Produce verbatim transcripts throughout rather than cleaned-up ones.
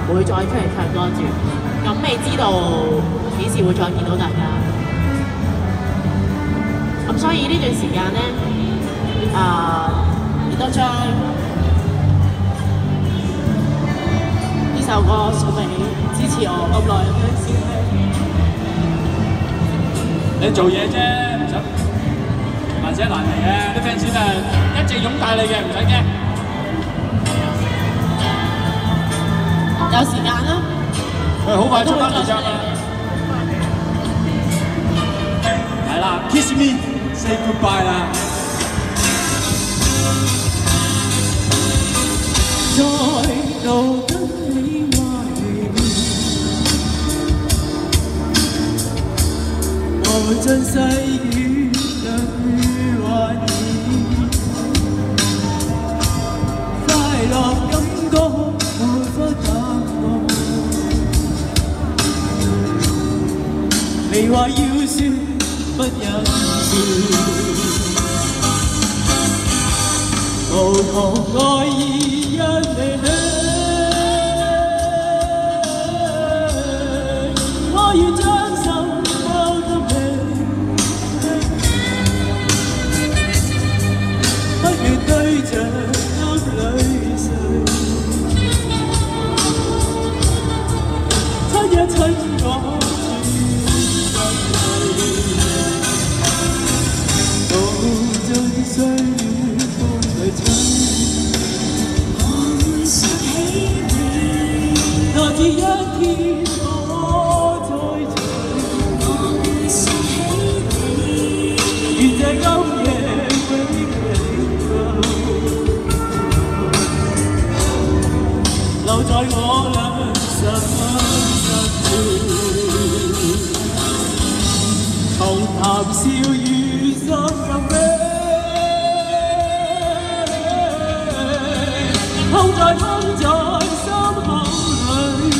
唔會再出嚟唱歌住，咁未知道幾時會再見到大家。咁所以呢段時間咧，啊、亦都將呢首歌送俾支持我咁耐嘅小兄。 你做嘢啫，唔使難捨難離嘅，啲 fans 啊一直擁戴你嘅，唔使驚。 有時間啦， 佢好快出翻嚟唱啦。係啦 ，Kiss me say goodbye 啦。 再度跟你愛我盡細雨對懷念，快樂感覺沒法淡忘。你話要說不忍說，無窮愛意因你去，我願將心交給你，不願對着眼淚垂，親一親我。歲月風裏吹，我會想起你。哪知一天我再聚，我會想起你。願這今夜永留，留在我兩心深處，重談笑語心更悲。痛在痛在心口裏，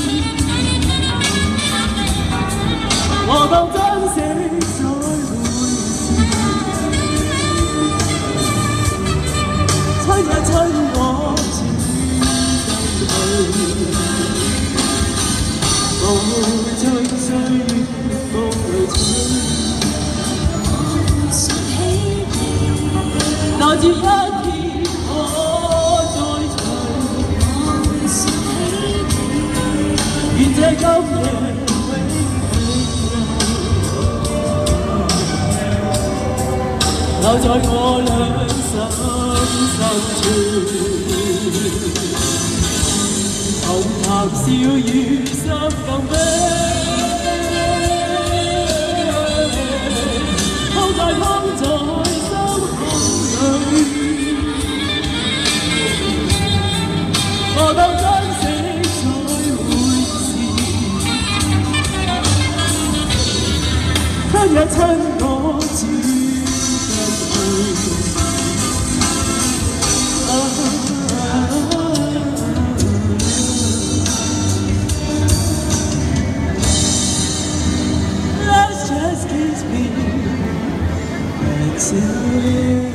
我當珍惜再會時，親一親我似心裏，無盡歲月風裏吹，想起你，哪知一天我願這今夜永留，留在我兩心深處，重談笑語心更悲，痛在痛在心口裏，我當珍惜親一親我似Let's just kiss me and say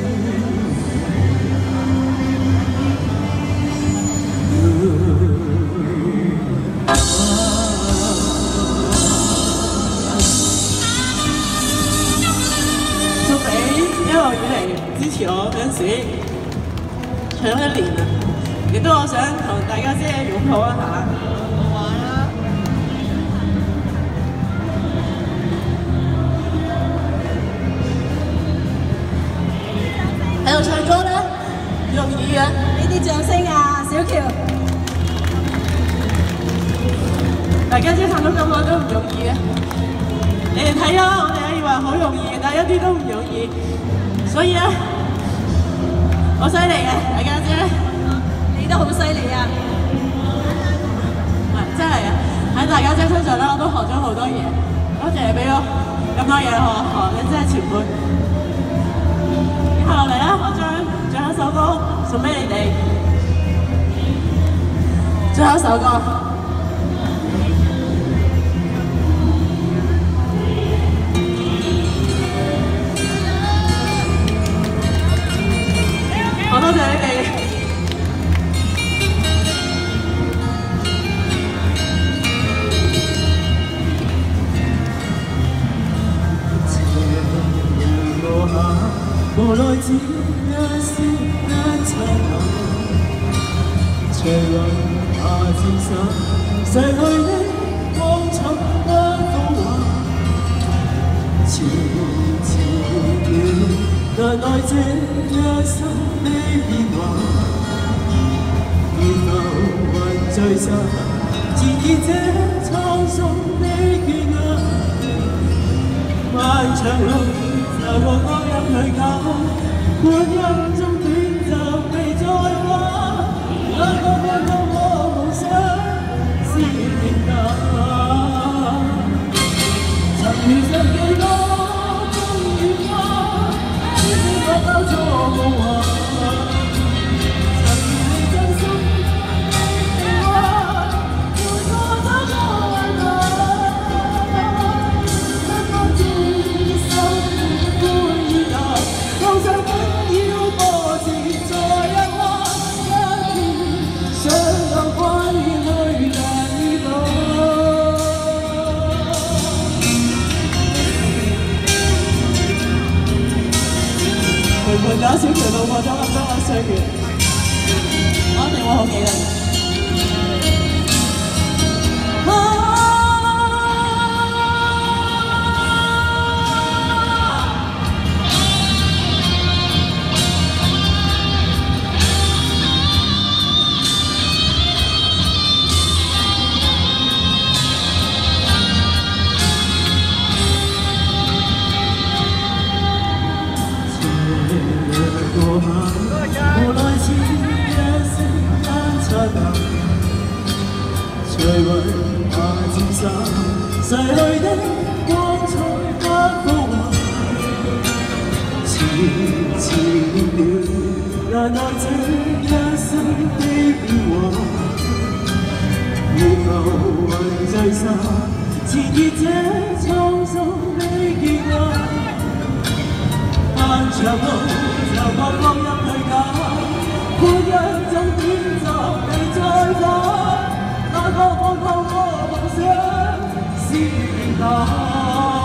一路以嚟支持我嗰陣時，唱咗一年啦，亦都我想同大家即係擁抱一下。好玩啦！喺度唱歌咧，容易嘅，呢啲掌聲啊，小喬，大家即係唱咗咁耐都唔容易嘅。你哋睇啦，我哋以為好容易，但係一啲都唔容易。所以咧，好犀利嘅，大家姐，你都好犀利啊！係真係啊！喺大家姐身上咧，我都學咗好多嘢。多謝你俾我咁多嘢我學，你真係前輩。接下落嚟咧，我將最後一首歌送俾你哋。最後一首歌。好多謝你哋。 只一絲一剎那，隨雲下漸散，逝去的光彩不復還。遲遲了，難耐這一生的變幻，如浮雲聚散，纏結這滄桑的血壓。漫長路，就過光陰去搞，觀音中短暫未再還。那個看到我夢想是平淡，曾遇上幾多風雨花，只覺交錯夢幻。曾遇你真心的話，陪我走過患難。不講知心歡意淡，路上緊要波折在一彎，一片想有關於去難遇到。陪伴打小橋路過咗咁多個歲月，我一定會好記得嘅。無奈似一聲單剎那，隨雲下漸散，逝去的光彩不復還。遲遲了，難耐這一生的變幻，如浮雲聚散，纏結這滄桑的結壓。漫長路，就過光陰去搞，觀音中短暫未再返。那個看透我夢想是平淡。